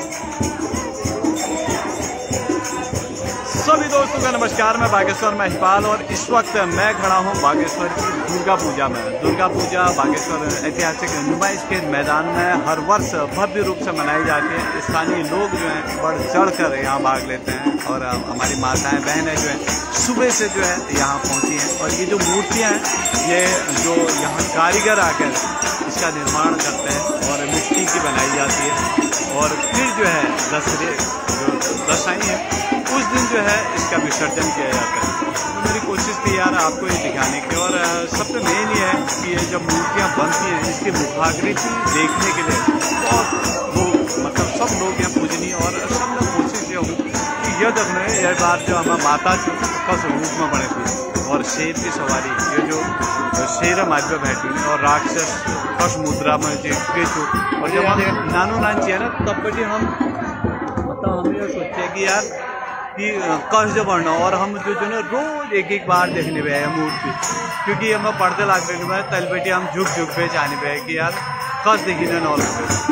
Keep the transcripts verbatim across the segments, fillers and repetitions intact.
सभी दोस्तों का नमस्कार। मैं बागेश्वर महिपाल और इस वक्त मैं खड़ा हूं बागेश्वर की दुर्गा पूजा में। दुर्गा पूजा बागेश्वर ऐतिहासिक नुमाइश के मैदान में हर वर्ष भव्य रूप से मनाई जाती है। स्थानीय लोग जो हैं बढ़ चढ़ कर यहाँ भाग लेते हैं और हमारी माताएं बहनें जो हैं सुबह से जो है यहाँ पहुँची हैं। और ये जो मूर्तियाँ हैं ये जो यहाँ कारीगर आकर इसका निर्माण करते हैं और मिट्टी की बनाई जाती है और फिर जो है दसरे जो दशाई है उस दिन जो है इसका विसर्जन किया जाता है। तो मेरी कोशिश थी यार आपको ये दिखाने की। और सबसे मेन ये है कि ये जब मूर्तियाँ बनती हैं इसकी मुखाकृति देखने के लिए बहुत लोग मतलब सब लोग यहाँ पूजनीय और सब लोग कोशिश ये हो कि यह देखने यह बात जो हमारा माता जो कस रूप में बने थी और शेर की सवारी ये जो शेर माज पे बैठी हुई और राक्षस कस मुद्रा में जो और जब हम नानो नान चाहिए ना तब बजे हम मतलब हम ये सोचे कि यार कि कष्ट बढ़ना और हम जो जो ना रोज एक एक बार देखने पे है मूर्ति, क्योंकि हमें पढ़ते लागते में तल बेटी हम झुक झुक पे जाने पे है कि यार कष्ट देखी ना नौ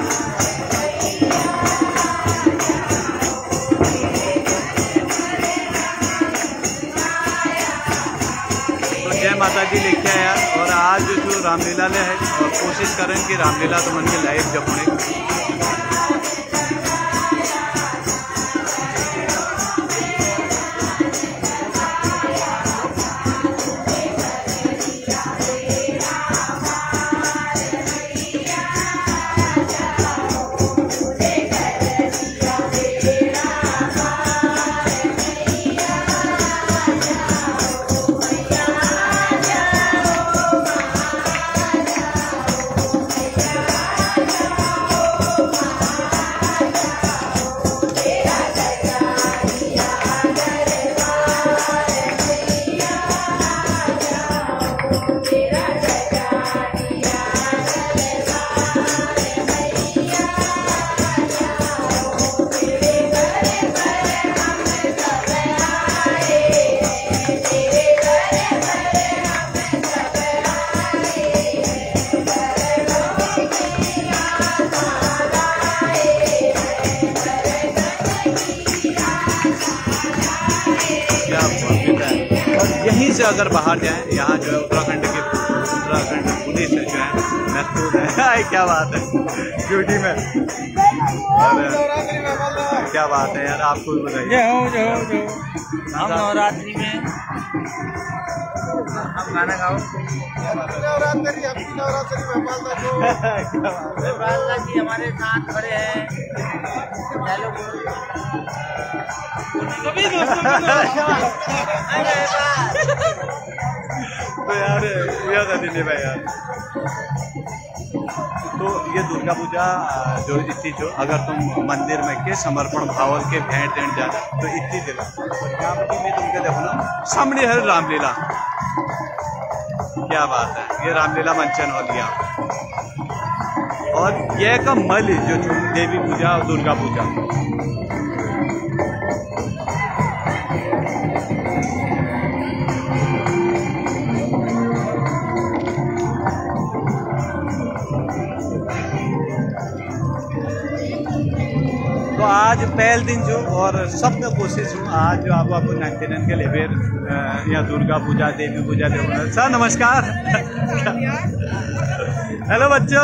तो जय माता दी लिखे है यार। और आज जो रामलीला है और कोशिश करें कि रामलीला तो मन के लाइव जब होने यहीं से अगर बाहर जाएं, यहाँ जो है उत्तराखंड के उत्तराखंड पुलिस जो है महसूस है क्या बात है ड्यूटी में। और क्या बात है यार आपको भी बताइए। हम नवरात्रि में हम गाना गाओ जी हमारे साथ खड़े हैं। तो यार यह नहीं भाई यार। तो ये दुर्गा पूजा जो इतनी जो अगर तुम मंदिर में के समर्पण भावल के भेंट देने जाना तो इतनी जगह यहाँ पर मैं तुमके देखो ना सामने है रामलीला। क्या बात है, ये रामलीला मंचन हो गया। और यह का मल जो देवी पूजा और दुर्गा पूजा तो आज पहले दिन जो और सब में कोशिश हूँ आज जो आपको आपको नाइन्टी के लेवेर या दुर्गा पूजा देवी पूजा देखो। सर नमस्कार। हेलो बच्चों।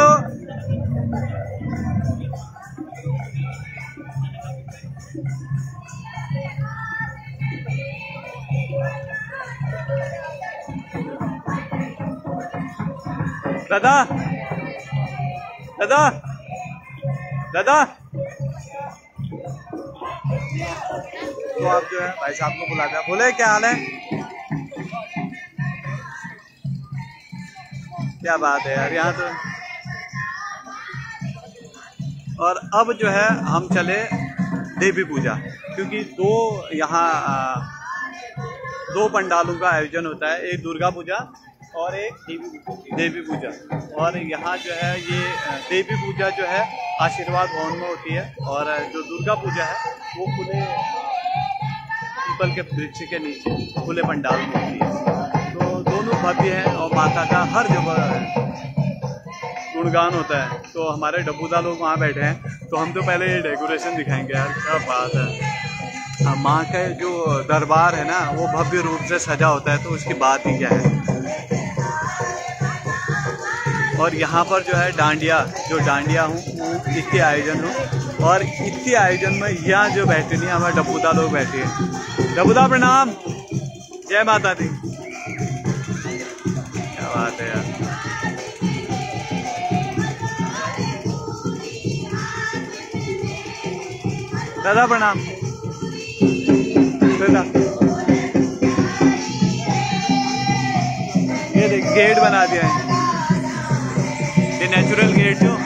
दादा दादा दादा तो आप जो है भाई साहब को बुलाते हैं। बोले क्या हाल है? क्या बात है यार यहाँ तो। और अब जो है हम चले देवी पूजा, क्योंकि दो यहाँ दो पंडालों का आयोजन होता है, एक दुर्गा पूजा और एक देवी पूजा। और यहाँ जो है ये देवी पूजा जो है आशीर्वाद भवन में होती है और जो दुर्गा पूजा है वो खुले पीपल के वृक्ष के नीचे खुले पंडाल में होती है। तो दोनों भव्य हैं और माता का हर जगह गुणगान होता है। तो हमारे डब्बूदा लोग वहाँ बैठे हैं। तो हम तो पहले ये डेकोरेशन दिखाएंगे यार, क्या बात है। माँ का जो दरबार है ना वो भव्य रूप से सजा होता है, तो उसकी बात ही क्या है। और यहाँ पर जो है डांडिया, जो डांडिया हूँ इसके आयोजन हूँ, और इसके आयोजन में यहाँ जो बैठे नहीं हमारे डब्बूदा लोग बैठे हैं। डब्बूदा प्रणाम, जय माता दी। क्या बात है यार। दादा प्रणाम। दादा ये देख गेट बना दिया है, ये नेचुरल गेट जो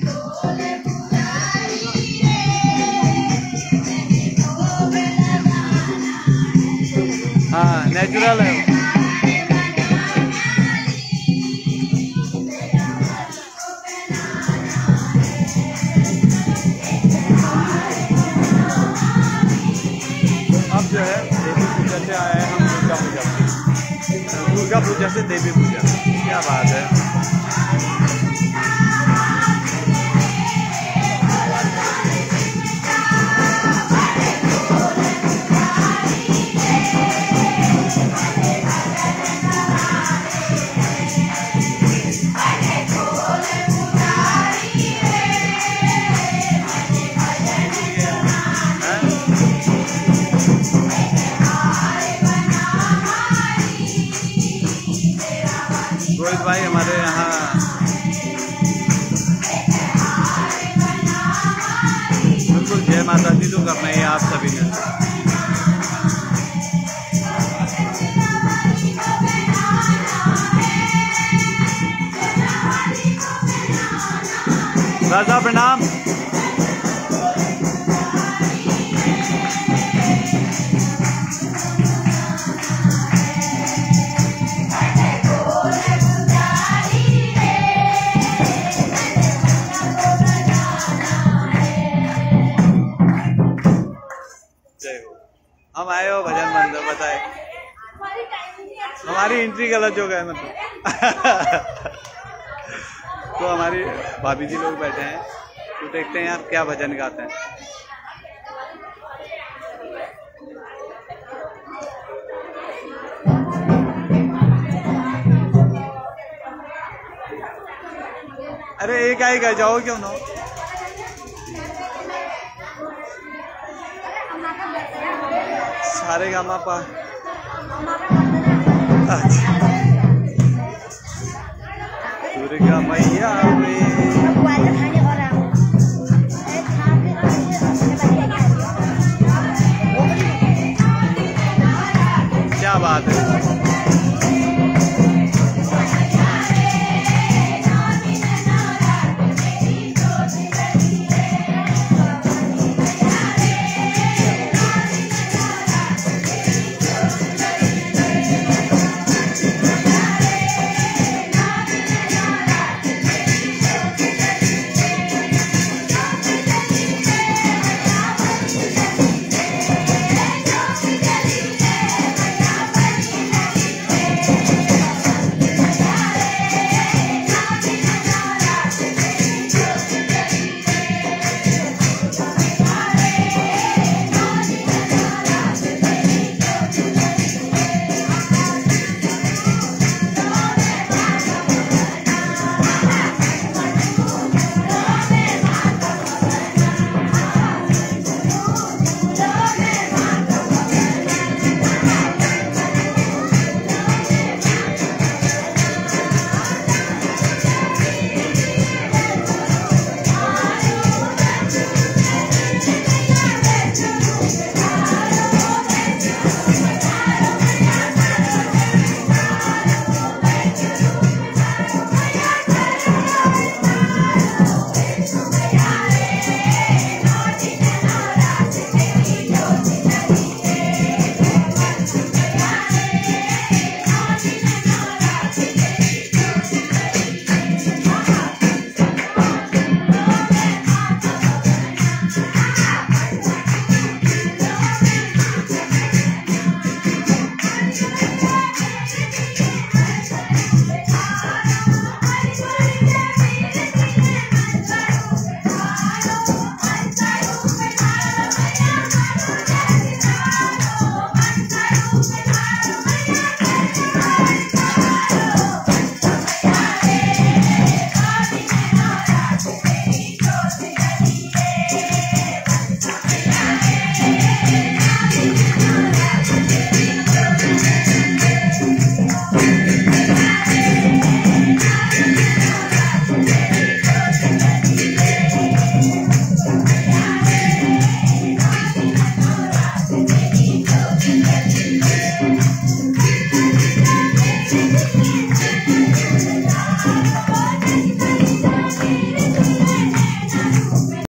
हाँ नेचुरल है। अब जो है देवी पूजा से आए हैं हम दुर्गा पूजा, दुर्गा पूजा से देवी पूजा। क्या बात है। रोहित भाई हमारे यहाँ बिल्कुल जय माता दी तो करना ही है आप सभी ने। राजा प्रणाम। हम आए हो भजन मंदिर, बताए हमारी एंट्री गलत हो गए मतलब। तो हमारी भाभी जी लोग बैठे हैं, तो देखते हैं यार क्या भजन गाते हैं। अरे एक आई गा जाओ क्यों ना। सारे गामा पा दुर्गा मैया वे